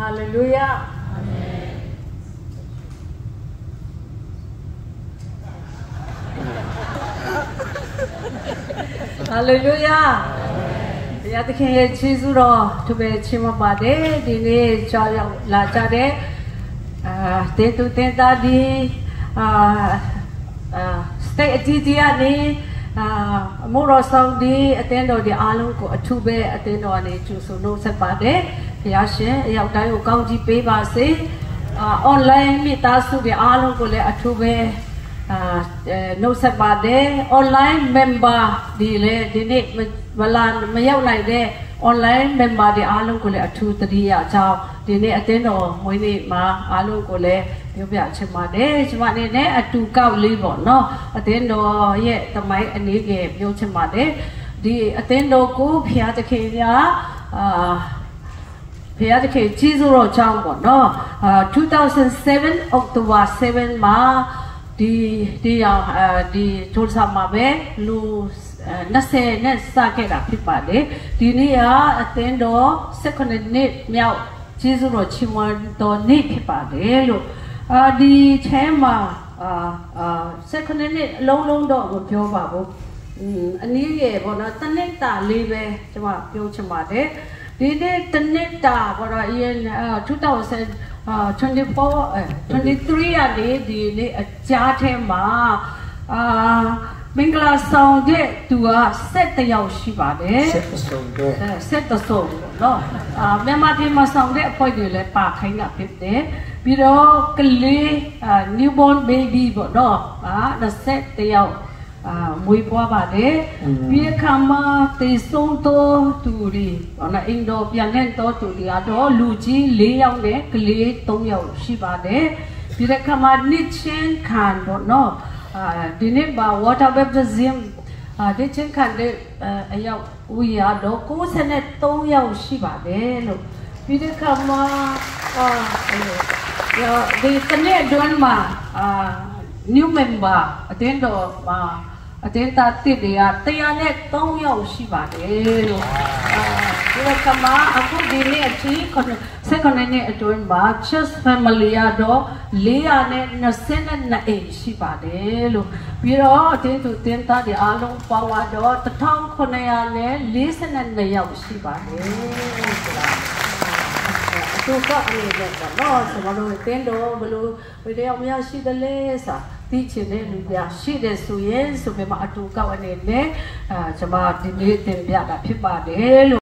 Hallelujah. Hallelujah. ဘုရားသခင်ရဲ့ကျေးဇူးတော်သူပဲချီးမွမ်းပါတယ်ဒီနေ့ကြောက်ရောက်လာကြတဲ့တင်းသူတင်းသားဒီstate အကြီးကြီးကနေအမှုတော်ဆောင်ဒီအသင်းတော်ဒီအားလုံးကိုအထူးပဲအသင်းတော်အနေကျူဆိုလို့ဆက်ပါတယ်ဘုရားရှင်အရောက်တိုင်းကိုကောင်းကြီးပေးပါစေonline မိသားစုတွေအားလုံးကိုလည်းအထူးပဲနှုတ်ဆက်ပါတယ် online member ဒီလေဒီနေ့မရောက်နိုင်တဲ့ online member တွေအားလုံးကိုလည်းအထူးသတိရအောင်ဒီနေ့အသင်းတော်မွေးနေ့မှာအားလုံးကိုလည်းပြောပြချင်ပါတယ်ကျွန်မအနေနဲ့အတူကောက်လေးပေါ့နော်အသင်းတော်ရဲ့သမိုင်းအနေငယ်ပြောချင်ပါတယ်ဒီအသင်းတော်ကိုဘုရားသခင်ကဘုရားသခင်ကြီးစိုးတော်ကြောင့်ပေါ့နော်2007 October 7မှာဒီထိုးစားမှာပဲလူ20နဲ့စခဲ့တာဖြစ်ပါတယ်ဒီနေ့ကအသင်းတော်19နှစ်မြောက်ကျေးဇူးတော်ချီးမွမ်းတော်နေ့ဖြစ်ပါတယ်လို့ဒီထဲမှာ19နှစ်အလုံးတော့မပြောပါဘူးအနည်းငယ်ပေါ့နော်တစ်နှစ်တာလေးပဲကျွန်မပြောချင်ပါတယ်ဒီနေ့တစ်နှစ်တာပေါ့နော်23ကနေဒီနေ့အကြားထဲမှာမင်္ဂလာဆောင်တဲ့သူက7ယောက်ရှိပါတယ်7ဆောင်ပေါ့နော်မြန်မာပြည်မှာဆောင်တဲ့အဖွဲ့တွေလည်းပါခိုင်းတာဖြစ်တယ်ပြီးတော့ကလေး newborn baby ပေါ့နော်20ယောက်မွေးပွားပါတယ်ပြီးခါမှာတေဆုံးတော့သူတွေပေါ့နော်အင်ဒိုပြန်တဲ့တော့သူတွေကတော့လူကြီး4ယောက်နဲ့ကလေး3ယောက်ရှိပါတယ်ပြီးခါမှာနှစ်ချင်းခံပေါ့နော်ဒီနေ့ပါ water baptism ဒီချင်းခံတဲ့အယောက်ဦးရတော့93ယောက်ရှိပါတယ်လို့ပြီးခါမှာဒီတနေ့အတွင်းမှာnew member အတင်းတော်မှာအတင်းသားတစ်တွေက103ယောက်ရှိပါတယ်လို့ဒီကမှာအခုဒီနေ့အထိsecondနေ့အတွင်းမှာ church family တော့422အိမ်ရှိပါတယ်လို့ပြီးတော့အတင်းသူတင်းသားတွေအားလုံးပေါင်းတော့1942ယောက်ရှိပါတယ်ဆိုတာသူကအနေနဲ့တော့ကျွန်တော်တို့တင်းတော်ဘလို့ဘယ်တော့မှရှိတယ်လဲဆိုသိချင်တဲ့လူပြရှိတယ်ဆိုရင်ဆိုပေမဲ့အတူကောက်အနေနဲ့ကျွန်မဒီနေ့တင်ပြတာဖြစ်ပါတယ်လို့